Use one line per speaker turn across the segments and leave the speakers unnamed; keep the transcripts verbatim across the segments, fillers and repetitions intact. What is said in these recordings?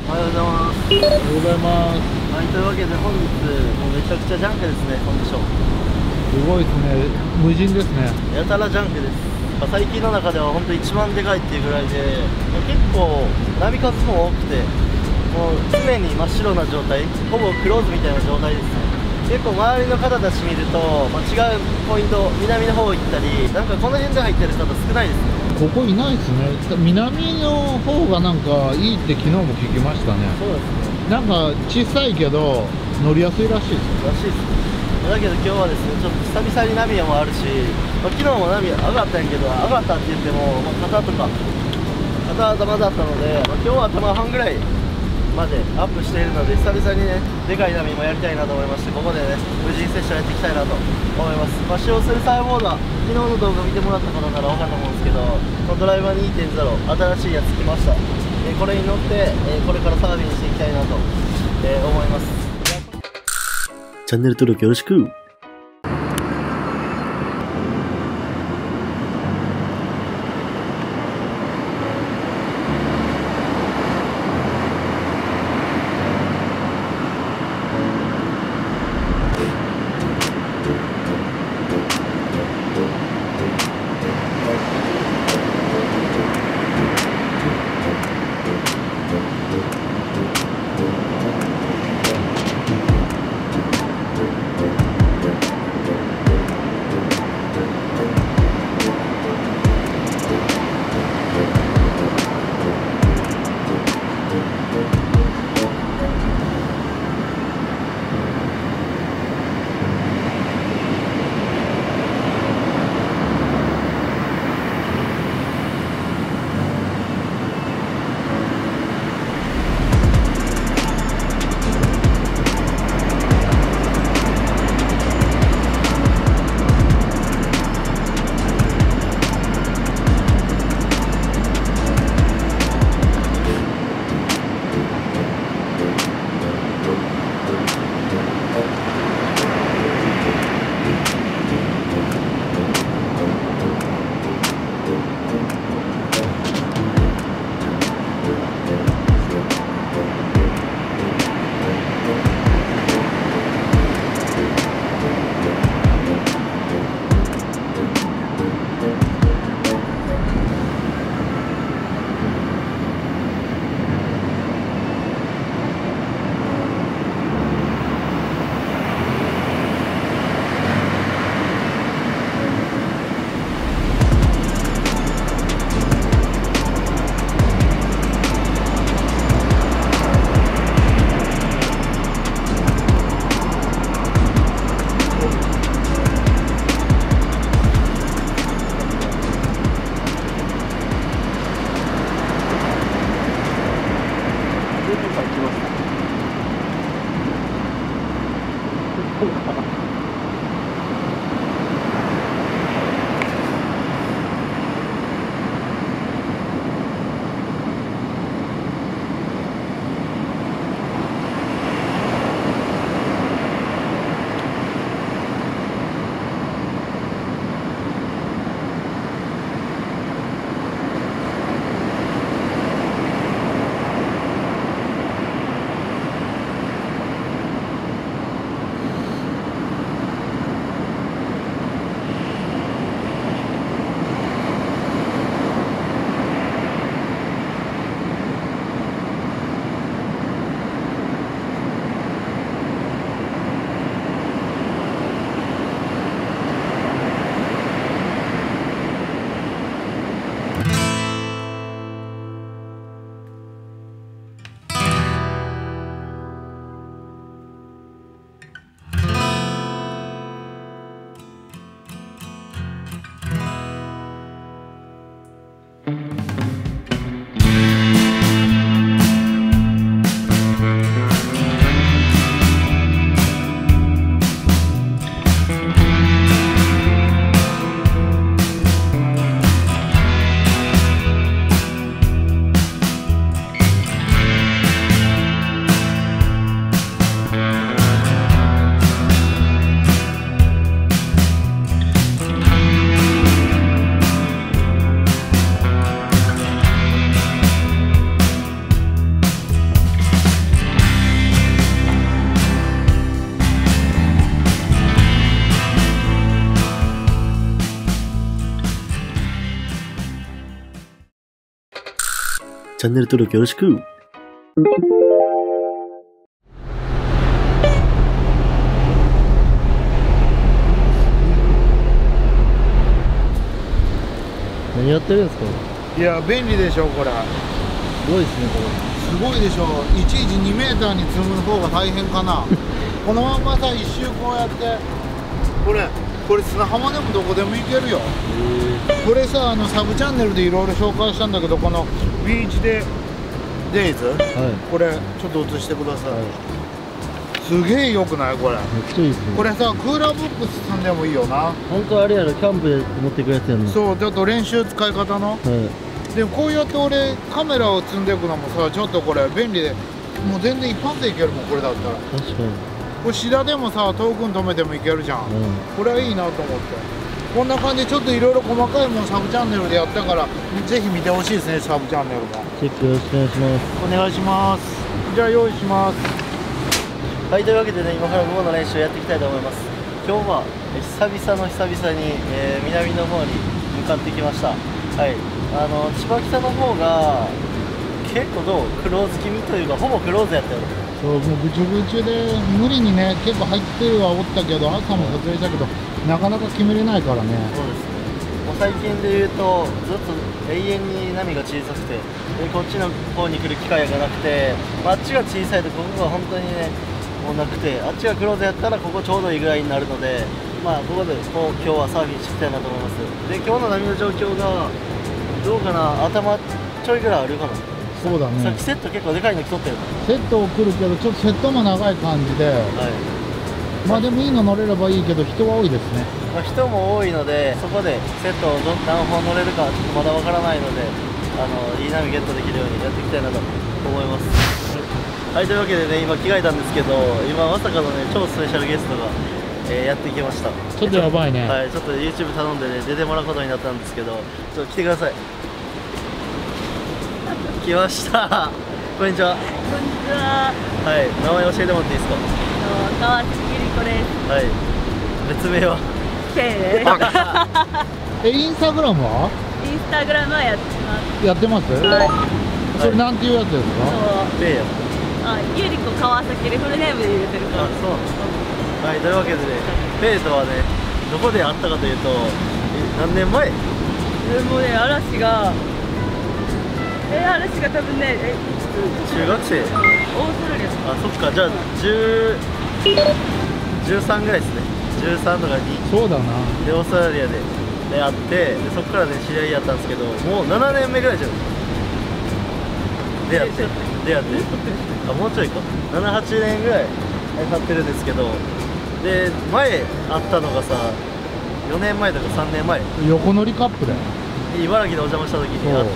おはようございます。
おはようございます。
はい、というわけで本日もうめちゃくちゃジャンクですね、コンディション。
すごいですね。無人ですね。
やたらジャンクです。まあ最近の中では本当一番でかいっていうぐらいで、まあ結構波数も多くて、もう常に真っ白な状態、ほぼクローズみたいな状態ですね。結構周りの方たち見ると、まあ、違うポイント、南の方行ったり、なんかこの辺で入ってる方少ないですね。
ここいないですね。南の方がなんかいいって昨日も聞きましたね。
そうですね。
なんか小さいけど乗りやすいらしいです。
らしいですね。だけど今日はですね、ちょっと久々に波もあるし、まあ、昨日も波上がったんやけど、上がったって言っても、まあ、肩とか肩頭だったので、まあ、今日は頭半ぐらいまでアップしているので、久々にねでかい波もやりたいなと思いまして、ここでね無人セッションやっていきたいなと思います。まあ、使用するサーフボードは昨日の動画見てもらった方なら分かると思うんですけど、このドライバー にてんゼロ 新しいやつ来ました。えーこれに乗って、えーこれからサーフィンしていきたいなと、えー思います。チャンネル登録よろしく。 チャンネル登録よろしく。何やってるんですか？
いや便利でしょこれ。
すごいですねこれ。
すごいでしょ。いちいちにメーターに積む方が大変かな。このまんまさ一周こうやってこれこれ砂浜でもどこでも行けるよ。これさあのサブチャンネルでいろいろ紹介したんだけど、このビーチでデイズ、はい、これちょっと映してください、はい、すげえよくないこれ。めっちゃいいですね。これさクーラーボックス積んでもいいよな。本当あれやろ、キャンプで持ってくるやつやんな。そうちょっと練習使い方の、はい、でこうやって俺カメラを積んでいくのもさちょっとこれ便利で、もう全然一発でいけるもんこれだったら。確かにこれシダでもさ遠くに止めてもいけるじゃん、うん、これはいいなと思って。こんな感じでちょっといろいろ細かいものサブチャンネルでやったから、ぜひ見てほしいですね。サブチャンネルもチェックよろしくお願いします。お願いします。じゃあ用意します。はい、というわけでね、今から午後の練習をやっていきたいと思います。今日は久々の久々に、えー、南の方に向かってきました。はい、あの千葉北の方が結構どうクローズ気味というか、ほぼクローズやったよ。そう、もうぐちゅぐちゅで無理にね結構入ってはおったけど、朝も撮影したけどなかなか決めれないからね。そうですね。もう最近で言うとずっと永遠に波が小さくて、でこっちの方に来る機会がなくて、あっちが小さいとここが本当にねもうなくて、あっちがクローズやったらここちょうどいいぐらいになるので、まあここでこう今日はサーフィンしていきたいなと思います。で今日の波の状況がどうかな、頭ちょいぐらいあるかな。そうだね。さっきセット結構でかいの来とったよ。セットを来るけどちょっとセットも長い感じで、はい、まあでもいいの乗れればいいけど人は多いですね。まあ人も多いので、そこでセットを何本乗れるかちょっとまだわからないので、あのいい波ゲットできるようにやっていきたいなと思います。はい、というわけでね今着替えたんですけど、今まさかのね超スペシャルゲストが、えー、やってきました。ちょっとやばいね。はい、ちょっと YouTube 頼んでね出てもらうことになったんですけど、ちょっと来てください。来ました。こんにちは。こんにちは。はい、名前教えてもらっていいですか？川崎りこです。はい。別名は？ケイです。え、インスタグラムは？インスタグラムはやってます。やってます？はい。それなんていうやつですか？ケイや。あ、ゆりこ川崎でフルネームで入れてるから。あ、そう。はい、というわけでね、ペイとはね、どこで会ったかというと、何年前？もうね、嵐が。えー、嵐が多分ね、え中学生、オーストラリア。あ、そっか、じゃあじゅう、じゅうさんぐらいですね。じゅうさんとかに。そうだな。でオーストラリアで出会って、でそっからね知り合いやったんですけど、もうななねんめぐらいじゃん。出会って出会ってあ、もうちょいか、ななはちねんぐらい経ってるんですけど、で前会ったのがさよねんまえとかさんねんまえ、横乗りカップで茨城でお邪魔した時に会って、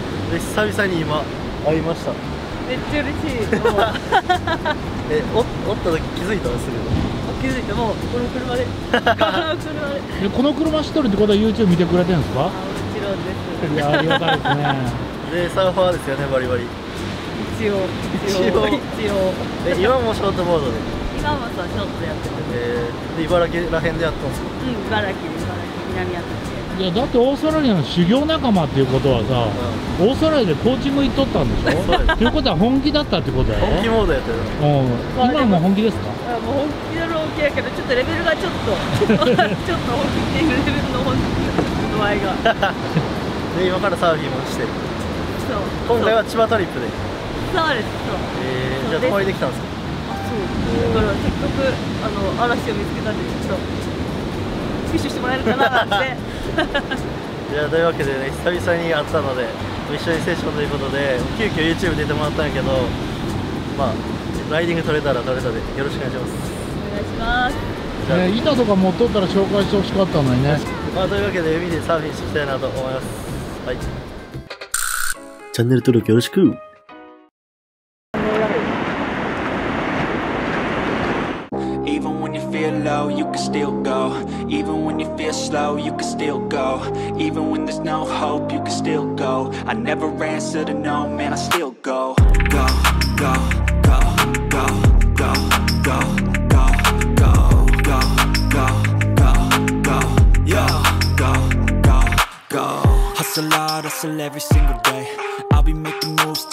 で久々に今会いました。めっちゃ嬉しい。え、お、おった時気づいたらすぐ気づいた。もうこの車でこの車でこの車知っとるってことは YouTube 見てくれてるんですか？あ、もちろんです。いや、ありがたいですね。で、サーファーですよね、バリバリ。一応一応一応え、今もショートボードで？今もそう、ショートでやってる。えー、で、茨城らへんでやったんですか？うん、茨城、茨城、南アフリカ。いやだってオーストラリアの修行仲間っていうことはさ、うん、オーストラリアでコーチング行っとったんでしょ？ということは本気だったってことだよ。本気モードやってる。うん。今も本気ですか？もう本気なら本気やけど、ちょっとレベルがちょっとちょっと本気っていうレベルの本気の度合いが。で今からサーフィンもしてる。そう。今回は千葉トリップで。そうです。そう。えー、じゃあ泊まりできたんですか？あ、そう。だからせっかくあの嵐を見つけたんでちょっと。フィッシュしてもらえるかなって。いやというわけでね久々に会ったので一緒にセッションということで急遽 YouTube 出てもらったんやけど、まあライディング取れたら取れたでよろしくお願いします。お願いします。ね、板とか持っとったら紹介してほしかったのにね。まあというわけで海でサーフィンしていきたいなと思います。はい。チャンネル登録よろしく。Even when you feel low, you can still go. Even when you feel slow, you can still go. Even when there's no hope, you can still go. I never answer to no, man, I still go. Go, go, go, go, go, go, go, go, go, go, go, go, yo, go, go, go. Hustle hard, hustle every single day. I'll be making moves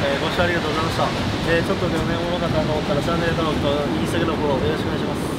えー、ご視聴ありがとうございました。えー、ちょっとでもね、おもろかったと思ったらチャンネル登録とインスタグラムフォローよろしくお願いします。